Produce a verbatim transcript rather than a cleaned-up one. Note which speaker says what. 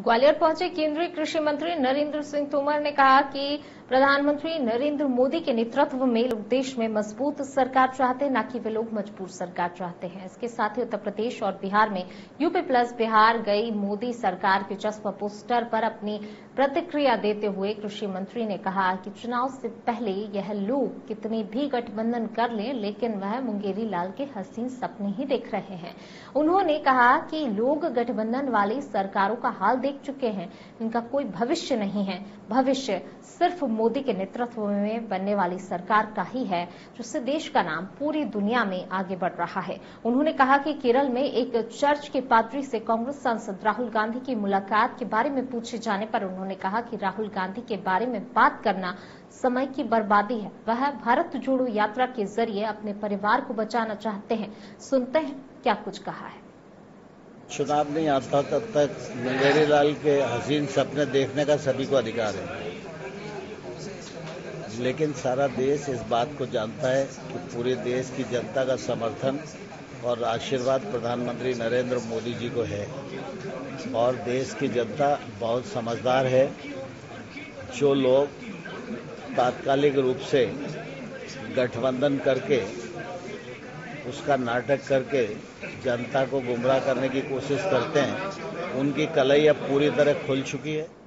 Speaker 1: ग्वालियर पहुंचे केंद्रीय कृषि मंत्री नरेंद्र सिंह तोमर ने कहा कि प्रधानमंत्री नरेंद्र मोदी के नेतृत्व में लोग देश में मजबूत सरकार चाहते हैं, न कि वे लोग मजबूर सरकार चाहते हैं। इसके साथ ही उत्तर प्रदेश और बिहार में यूपी प्लस बिहार गई मोदी सरकार के जश्न पोस्टर पर अपनी प्रतिक्रिया देते हुए कृषि मंत्री ने कहा कि चुनाव से पहले यह लोग कितनी भी गठबंधन कर लें, लेकिन वह मुंगेरी लाल के हसीन सपने ही देख रहे हैं। उन्होंने कहा कि लोग गठबंधन वाली सरकारों का हाल देख चुके हैं, इनका कोई भविष्य नहीं है। भविष्य सिर्फ मोदी के नेतृत्व में बनने वाली सरकार का ही है, जिससे देश का नाम पूरी दुनिया में आगे बढ़ रहा है। उन्होंने कहा कि केरल में एक चर्च के पादरी से कांग्रेस सांसद राहुल गांधी की मुलाकात के बारे में पूछे जाने पर उन्होंने कहा कि राहुल गांधी के बारे में बात करना समय की बर्बादी है। वह भारत जोड़ो यात्रा के जरिए अपने परिवार को बचाना चाहते हैं। सुनते हैं क्या कुछ कहा है।
Speaker 2: चुनाव नहीं आता तब तक मुंगेरी लाल के हसीन सपने देखने का सभी को अधिकार है, लेकिन सारा देश इस बात को जानता है कि पूरे देश की जनता का समर्थन और आशीर्वाद प्रधानमंत्री नरेंद्र मोदी जी को है और देश की जनता बहुत समझदार है। जो लोग तात्कालिक रूप से गठबंधन करके उसका नाटक करके जनता को गुमराह करने की कोशिश करते हैं, उनकी कलई अब पूरी तरह खुल चुकी है।